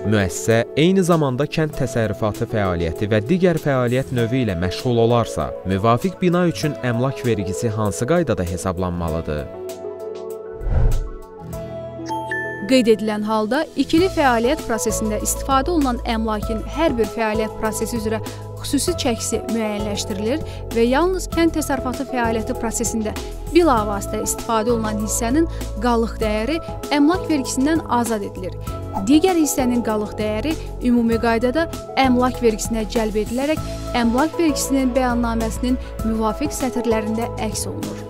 Müəssisə eyni zamanda kənd təsərrüfatı fəaliyyəti və digər fəaliyyət növü ilə məşğul olarsa, müvafiq bina üçün əmlak vergisi hansı qaydada hesablanmalıdır? Qeyd edilən halda, ikili fəaliyyət prosesində istifadə olunan əmlakın hər bir fəaliyyət prosesi üzrə xüsusi çəkisi müəyyənləşdirilir və yalnız kənd təsərrüfatı fəaliyyəti prosesində bilavasitə istifadə olunan hissənin qalıq dəyəri əmlak vergisindən azad edilir. Digər hissənin qalıq dəyəri ümumi qaydada əmlak vergisinə cəlb edilərək əmlak vergisinin bəyannaməsinin müvafiq sətirlərində əks olunur.